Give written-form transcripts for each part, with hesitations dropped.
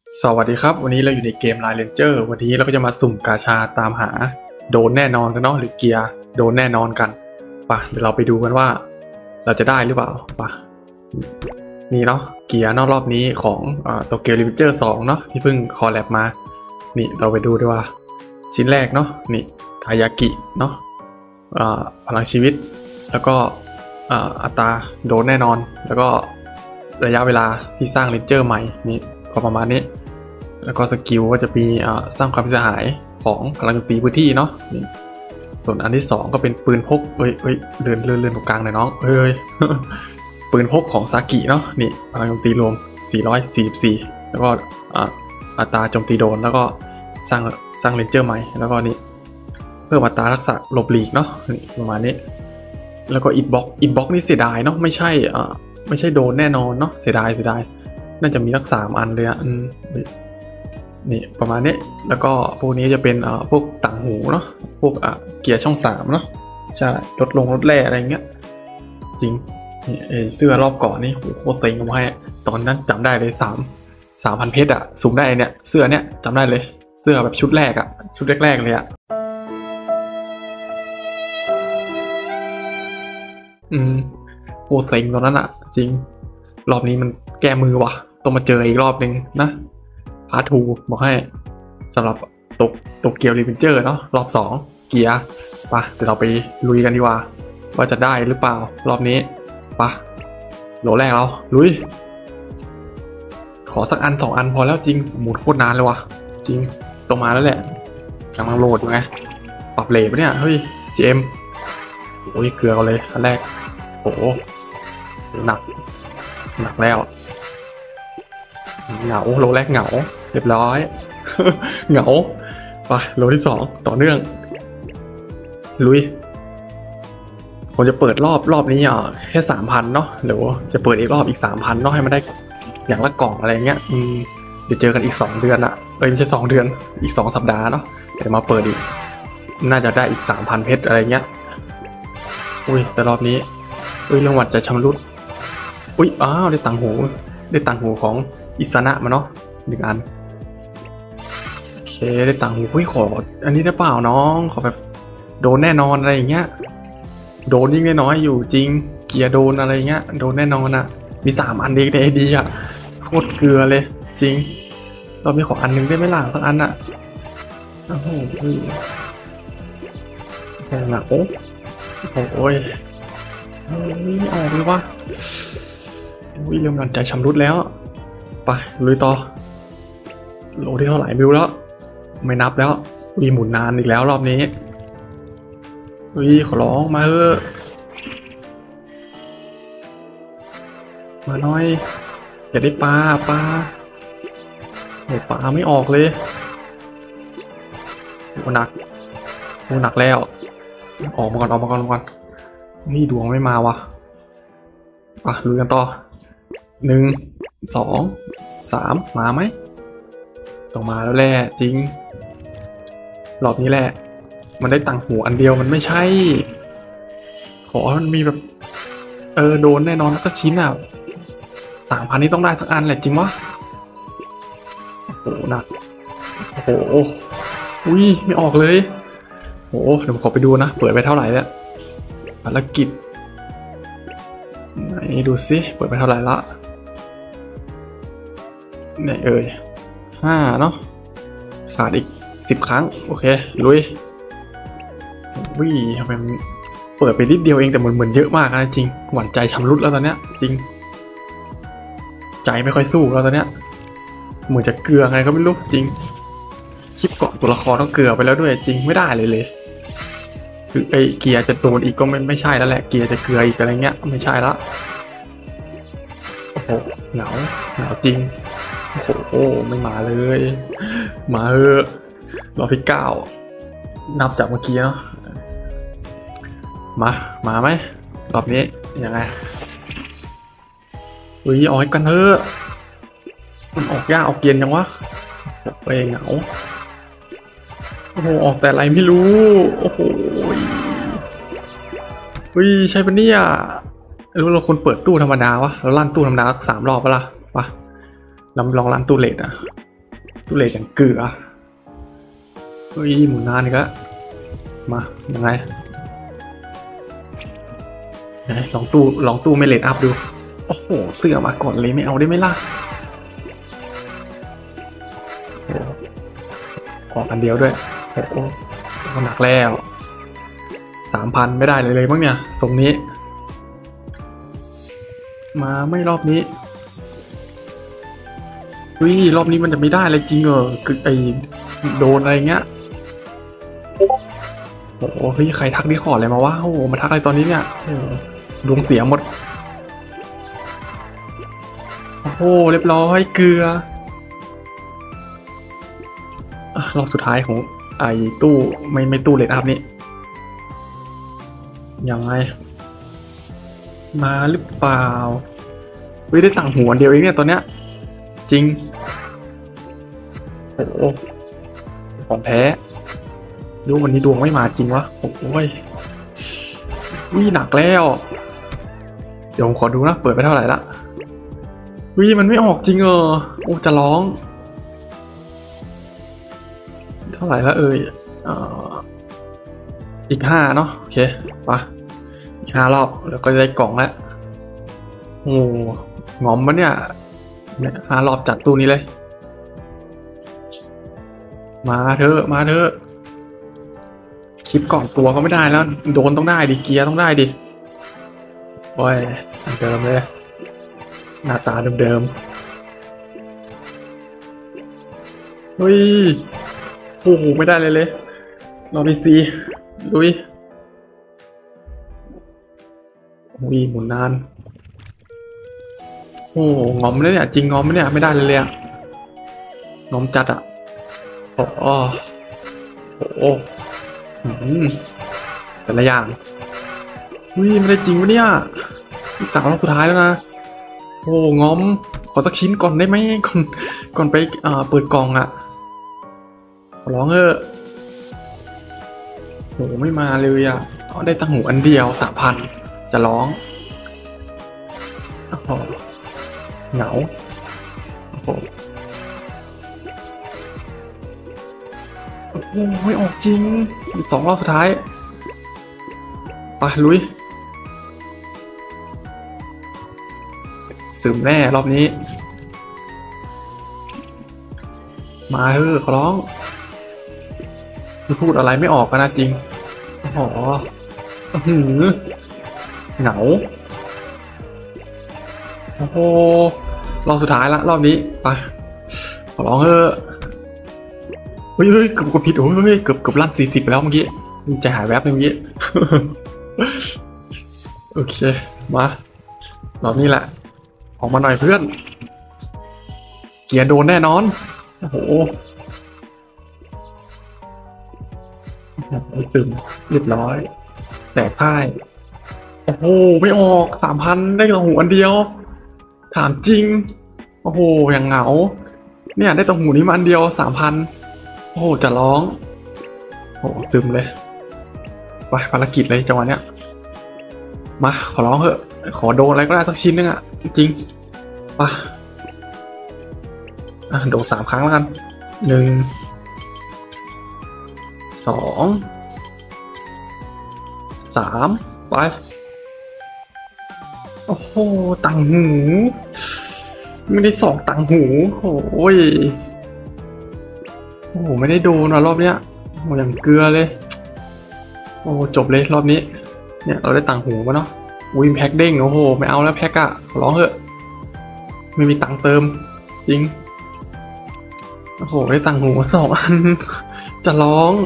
สวัสดีครับวันนี้เราอยู่ในเกม Line Ranger วันนี้เราก็จะมาสุ่มกาชาตามหาโดนแน่นอนกันเนาะหรือเกียร์โดนแน่นอนกันป่ะเดี๋ยวเราไปดูกันว่าเราจะได้หรือเปล่าป่ะนี่เนาะเกียร์นอกรอบนี้ของโตเกียวรีเวนเจอร์2เนาะที่เพิ่งคอลแลบมานี่เราไปดูด้วยว่าชิ้นแรกเนาะนี่ทายากิเนาะพลังชีวิตแล้วก็อัตราโดนแน่นอนแล้วก็ระยะเวลาที่สร้างเรนเจอร์ใหม่นี่ประมาณนี้แล้วก็สกิลก็จะมีสร้างความเสียหายของพลังโจมตีพื้นที่เนาะนี่ส่วนอันที่2ก็เป็นปืนพกเอ้ยเลื่อนตรงกลางหน่อยน้องเอ้ย ปืนพกของซากิเนาะนี่พลังโจมตีรวม444แล้วก็อัตราโจมตีโดนแล้วก็สร้างเรนเจอร์ใหม่แล้วก็นี่เพิ่มอัตรารักษาหลบหลีกเนาะนี่ประมาณนี้แล้วก็อินบ็อกนี่เสียดายเนาะไม่ใช่โดนแน่นอนเนาะเสียดายน่าจะมีทั้ง3 อันเลยอะนี่ประมาณนี้แล้วก็พวกนี้จะเป็นพวกต่างหูเนาะพวกเกียร์ช่อง3เนาะใช่ลดแร่อะไรเงี้ยจริงนี่เสื้อรอบก่อนนี่โคตรเซ็งผมให้ตอนนั้นจำได้เลย3,000 เพชรอะสุ่มได้เนี่ยเสื้อเนี่ยจำได้เลยเสื้อแบบชุดแรกอะชุดแรกเลยอะโคตรเซ็งตอนนั้นอะจริงรอบนี้มันแก้มือว่ะต้องมาเจออีกรอบนึงนะพาร์ท2บอกให้สำหรับตกเกียวรีเวนเจอร์เนาะรอบ2เกียร์ปะเดี๋ยวเราไปลุยกันดีกว่าว่าจะได้หรือเปล่ารอบนี้ปะโหลแรกเราลุยขอสักอัน2 อันพอแล้วจริงหมุนโคตรนานเลยวะจริงตรงมาแล้วแหละกำลังโหลดอยู่ไงปรับเลทปะเนี่ยเฮ้ย GM โอ้ยเกลือกันเลยอันแรกโอ้หนักแล้วเหงาโลแรกเหงาเรียบร้อย เหงาไปโลที่2ต่อเนื่องลุยผมจะเปิดรอบนี้แค่ 3,000 เนาะเดี๋ยวจะเปิดอีกรอบอีก 3,000 เนาะให้มันได้อย่างละกล่องอะไรเงี้ยเดี๋ยวเจอกันอีก2 เดือนอะไม่ใช่2 เดือนอีก2 สัปดาห์เนาะเดี๋ยวมาเปิดอีกน่าจะได้อีก 3,000 เพชรอะไรเงี้ยอุ้ยแต่รอบนี้รางวัลจะชำรุดอุ้ยอ้าวได้ต่างหูของอิสนะมาเนาะ1 อันโอเคได้ต่างหูขออันนี้ได้เปล่าน้องขอแบบโดนแน่นอนอะไรอย่างเงี้ยโดนยิ่งน้อยอยู่จริงเกียร์โดนอะไรเงี้ยโดนแน่นอนอะมี3 อันเด็กในไอดีอะโคตรเกลือเลยจริงเรามีขออันนึงได้ไหมล่ะสักอันอะโอ้โหหนักโอ้ยออกเลยวะเริ่มรันใจชำรุดแล้วไปลุยต่อโลที่เท่าไหร่ไม่รู้แล้วไม่นับแล้วหมุนนานอีกแล้วรอบนี้ขอร้องมาเถอะมาหน่อยอย่าได้ปลาโอ้ปลาไม่ออกเลยหนักแล้วออกมาก่อนนี่ดวงไม่มาวะไปลุยกันต่อ1 2 3มาไหมต้องมาแล้วแหละจริงรอบนี้แหละมันได้ต่างหูอันเดียวมันไม่ใช่ขอมันมีแบบโดนแน่นอนสักชิ้นอ่ะ3,000นี้ต้องได้สักอันแหละจริงวะโอ้โหหนักโอ้โหอุ้ยไม่ออกเลยโอ้เดี๋ยวผมขอไปดูนะเปิดไปเท่าไหร่แล้วภารกิจไหนดูสิเปิดไปเท่าไหร่ละไหน5เนาะขาดอีก10 ครั้งโอเคลุยทำไมมันเปิดไปนิดเดียวเองแต่เหมือนเยอะมากนะจริงหวั่นใจชำรุดแล้วตอนเนี้ยจริงใจไม่ค่อยสู้แล้วตอนเนี้ยเหมือนจะเกลือไงก็ไม่รู้จริงคลิปก่อนตัวละครต้องเกลือไปแล้วด้วยจริงไม่ได้เลยคือไอเกียร์จะโดนอีกก็ไม่ใช่แล้วแหละเกียร์จะเกลืออีกอะไรเงี้ยไม่ใช่ละโอ้โหเหงาจริงโอ้โหไม่มาเลยมารอบที่9นับจากเมื่อกี้เนาะมาไหมรอบนี้ยังไงออกกันเถอะมันออกยากออกเย็นยังวะไปเหงาโอ้โหออกแต่อะไรไม่รู้โอ้โหใช่ปะเนี่ยรู้เราคนเปิดตู้ธรรมดาวะเราลั่นตู้ธรรมดา3 รอบปะล่ะลองลั่นตู้เลทอะตุเรศอย่างเกลือเฮ้ยหมุนนานอีกแล้วมายังไงลองตู้ไม่เลทอัพดูโอ้โหเสื้อมาก่อนเลยไม่เอาได้ไหมล่ะออกอันเดียวด้วยโอ้โหหนักแล้ว3,000ไม่ได้เลยมั้งเนี่ยทรงนี้มาไม่รอบนี้รอบนี้มันจะไม่ได้เลยจริงเหรอคือไอโดนอะไรเงี้ยโอ้โหเฮ้ยใครทักดิสคอร์ดอะไรมาวะโอ้โหมาทักอะไรตอนนี้เนี่ยดวงเสียหมดโอ้โหเรียบร้อยเกลือรอบสุดท้ายของไอ้ตู้ไม่ตู้เลทอัพนี่ยังไงมาหรือเปล่าไม่ได้ต่างหัวเดียวเองเนี่ยตอนเนี้ยจริงโอ้โหของแท้ดูวันนี้ดวงไม่มาจริงวะโอ้ยหนักแล้วเดี๋ยวผมขอดูนะเปิดไปเท่าไหร่ละมันไม่ออกจริงโอ้จะร้องเท่าไหร่ละอีก5เนาะโอเคปะอีก5รอบแล้วก็จะได้กล่องแล้วโอ้งอมปะเนี่ย5รอบจัดตู้นี้เลยมาเถอะคลิปก่อนตัวก็ไม่ได้แล้วโดนต้องได้ดิเกียร์ต้องได้ดิโอ้ยเดิมเลยหน้าตาเดิมเฮ้ยโอ้โหไม่ได้เลยรอไปซีลุยหมุนนานโอ้งอมเลยเนี่ยจริงงอมเนี่ยไม่ได้เลยอะงอมจัดอะโอ้แต่ละอย่างไม่ได้จริงวะเนี่ยอีก3รอบสุดท้ายแล้วนะโอ้งอมขอสักชิ้นก่อนได้ไหมก่อนไปเปิดกล่องอะขอร้องโหไม่มาเลยอะได้ตั้งหูอันเดียว 3,000จะร้องเหงาไม่ออกจริง2รอบสุดท้ายไปลุยซึมแน่รอบนี้มาขอร้องพูดอะไรไม่ออกกันนะจริงเหงาโอ้โหรอบสุดท้ายละรอบนี้ไปขอร้องเฮ้ยเกือบผิดเกือบลั่น40ไปแล้วเมื่อกี้ใจหายแวบนึงเมื่อกี้ โอเคมารอบนี้แหละออกมาหน่อยเพื่อนเกียร์โดนแน่นอนโอ้โหซึมเรียบร้อยแตกพ่ายโอ้โหไม่ออก 3,000ได้ตัวหูอันเดียวถามจริงโอ้โหอย่างเหงาเนี่ยได้ตัวหูนี้มาอันเดียว 3,000โอ้โหจะร้องโอ้ซึมเลยไปภารกิจเลยจังหวะเนี้ยมาขอร้องขอโดนอะไรก็ได้สักชิ้นนึงอ่ะจริงป่ะโดน3 ครั้งแล้วกัน1 2 3ไปโอ้โหต่างหูไม่ได้2 ต่างหูโอ้โหไม่ได้โดนรอบเนี้ยโอ้อย่างเกลือเลยโอ้จบเลยรอบนี้เนี่ยเราได้ต่างหูมาเนาะวินแพ็คเด้งโอ้โหไม่เอาแล้วแพ็คอะร้องไม่มีตังค์เติมจริงโอ้โหได้ต่างหู2 อันจะร้อง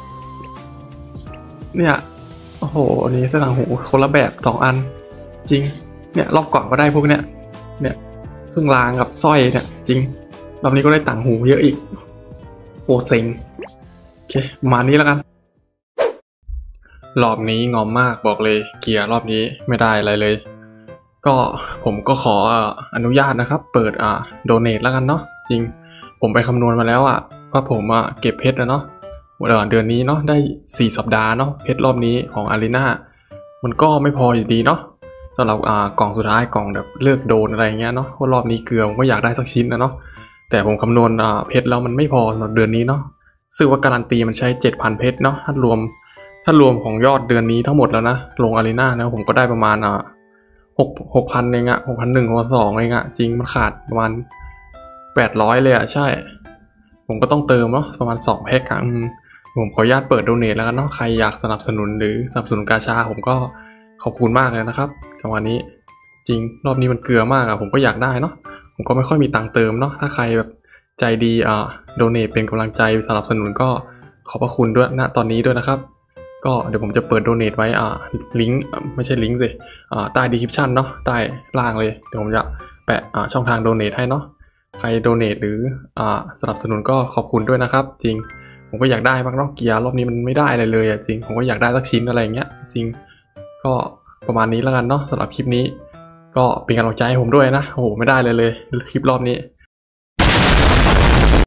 เนี่ยโอ้โหนี่ได้ต่างหูคนละแบบ2 อันจริงเนี่ยรอบก่อนก็ได้พวกเนี้ยเครื่องรางกับสร้อยเนี่ยจริงรอบนี้ก็ได้ต่างหูเยอะอีกโอ้เซ็งโอเคประมาณนี้แล้วกันรอบนี้งอมมากบอกเลยเกียร์รอบนี้ไม่ได้อะไรเลยก็ผมก็ขออนุญาตนะครับเปิดโดเนทแล้วกันเนาะจริงผมไปคำนวณมาแล้วว่าผมเก็บเพชรนะเนาะเดือนนี้เนาะได้4 สัปดาห์เนาะเพชรรอบนี้ของอารีนามันก็ไม่พออยู่ดีเนาะสำหรับกล่องสุดท้ายกล่องแบบเลือกโดนอะไรเงี้ยเนาะเพราะรอบนี้เกลือผมก็อยากได้สักชิ้นนะเนาะแต่ผมคำนวณเพชรแล้วมันไม่พอสำหรับเดือนนี้เนาะซึ่งว่าการันตีมันใช้ 7,000 เพชรเนาะถ้ารวมของยอดเดือนนี้ทั้งหมดแล้วนะลงอารีนานะผมก็ได้ประมาณ6,000เองอะ6,100 6,200เองอะจริงมันขาดประมาณ800เลยอะใช่ผมก็ต้องเติมเนาะประมาณ2แพ็คอะผมขออนุญาตเปิดโดเนทแล้วกันเนาะใครอยากสนับสนุนหรือสนับสนุนกาชาผมก็ขอบคุณมากเลยนะครับจังหวะนี้จริงรอบนี้มันเกลือมากอะผมก็อยากได้เนาะผมก็ไม่ค่อยมีตังค์เติมเนาะถ้าใครแบบใจดีโดเนทเป็นกำลังใจสนับสนุนก็ขอบพระคุณด้วยณตอนนี้ด้วยนะครับก็เดี๋ยวผมจะเปิดโดเนทไว้ลิงก์ไม่ใช่ลิงก์สิใต้ดีคริปชันเนาะใต้ล่างเลยเดี๋ยวผมจะแปะช่องทางโดเนทให้เนาะใครโดเนทหรือสนับสนุนก็ขอบคุณด้วยนะครับจริงผมก็อยากได้บ้างเนาะเกียร์รอบนี้มันไม่ได้อะไรเลยจริงผมก็อยากได้สักชิ้นอะไรอย่างเงี้ยจริงก็ประมาณนี้แล้วกันเนาะสำหรับคลิปนี้ก็เป็นกำลังใจให้ผมด้วยนะโอ้โหไม่ได้เลยคลิปรอบนี้